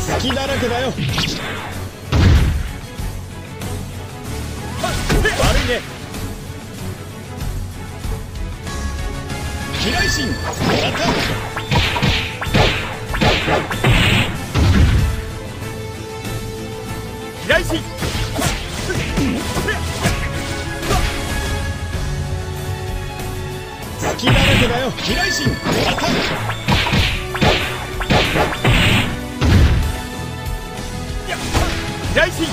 隙だらけだよ。悪いね。飛来心もらった。飛来心隙だらけだよ。飛来心もらった。飛来心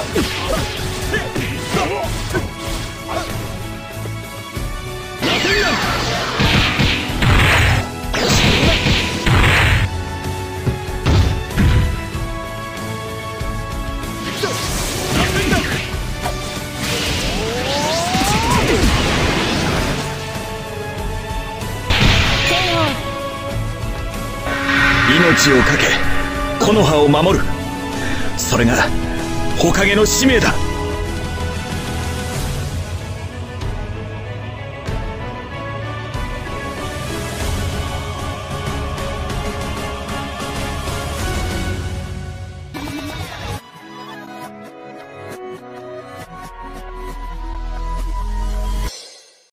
命をかけ木の葉を守る。それが火影の使命だ。